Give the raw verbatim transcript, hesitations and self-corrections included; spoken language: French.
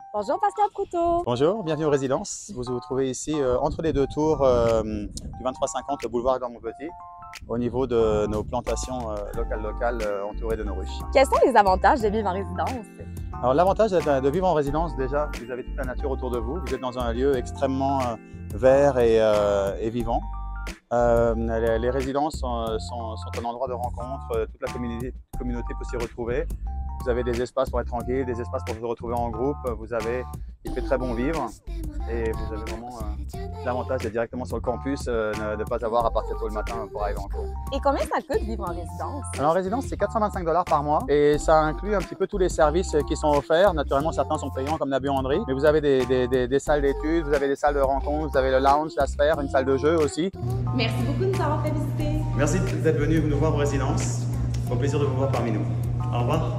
Bonjour, Pascal Proutot. Bonjour, bienvenue aux résidences. Vous vous trouvez ici euh, entre les deux tours euh, du vingt-trois cinquante, le boulevard Edouard-Montpetit, au niveau de nos plantations euh, locales locales euh, entourées de nos ruches. Quels sont les avantages de vivre en résidence? Alors l'avantage de, de vivre en résidence, déjà, vous avez toute la nature autour de vous. Vous êtes dans un lieu extrêmement euh, vert et, euh, et vivant. Euh, les, les résidences sont, sont, sont un endroit de rencontre. Toute la communauté, communauté peut s'y retrouver. Vous avez des espaces pour être tranquille, des espaces pour vous retrouver en groupe. Vous avez, il fait très bon vivre et vous avez vraiment euh, l'avantage d'être directement sur le campus, euh, de ne pas avoir à partir tôt le matin pour arriver en cours. Et combien ça coûte vivre en résidence? Alors en résidence, c'est quatre cent vingt-cinq dollars par mois et ça inclut un petit peu tous les services qui sont offerts. Naturellement, certains sont payants comme la buanderie, mais vous avez des, des, des, des salles d'études, vous avez des salles de rencontres, vous avez le lounge, la sphère, une salle de jeu aussi. Merci beaucoup de nous avoir fait visiter. Merci d'être venu nous voir aux résidences. Au plaisir de vous voir parmi nous. Au revoir.